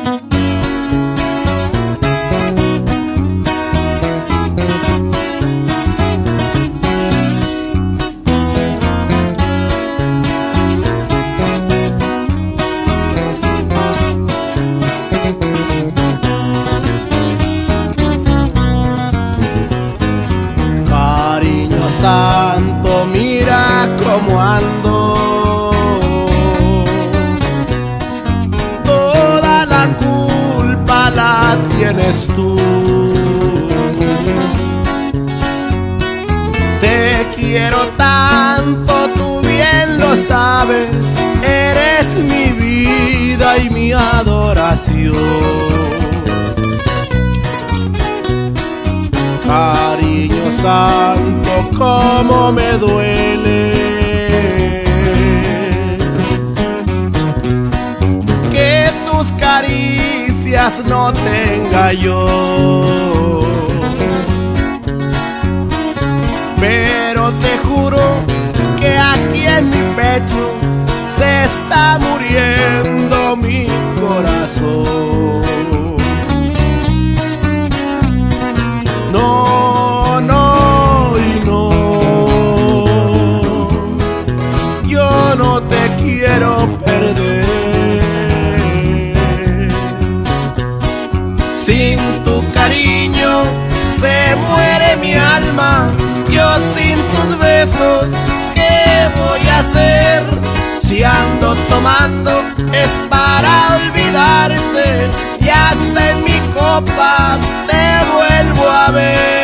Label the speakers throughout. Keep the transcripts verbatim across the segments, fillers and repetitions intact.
Speaker 1: Santo, mira cómo ando. Toda la culpa la tienes tú. Te quiero tanto, tú bien lo sabes. Eres mi vida y mi adoración. Cariño santo, cómo me duele que tus caricias no tenga yo. Pero te juro que aquí en mi pecho se está muriendo mi corazón. No, no y no, yo no te quiero perder. Sin tu cariño se muere mi alma. Yo sin tus besos, ¿qué voy a hacer? Si ando tomando es para olvidarte y hasta en mi copa te vuelvo a ver.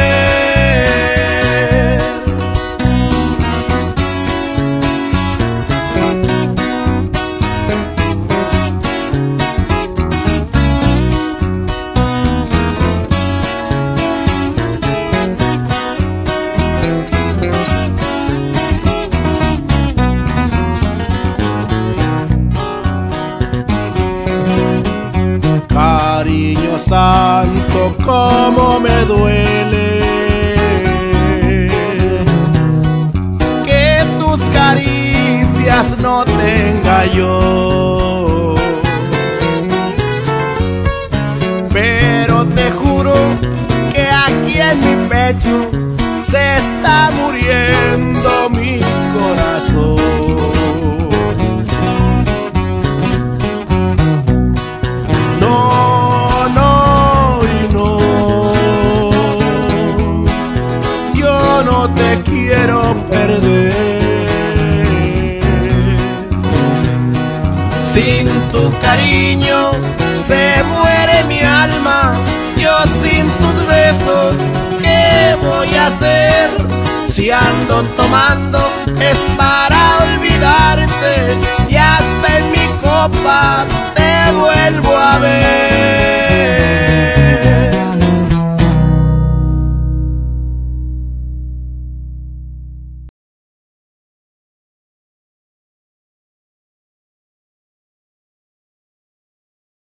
Speaker 1: Cariño santo, cómo me duele que tus caricias no tenga yo. Pero te juro que aquí en mi pecho se está muriendo mi corazón. No te quiero perder. Sin tu cariño se muere mi alma. Yo sin tus besos, ¿qué voy a hacer? Si ando tomando es para olvidarte y hasta en mi copa te vuelvo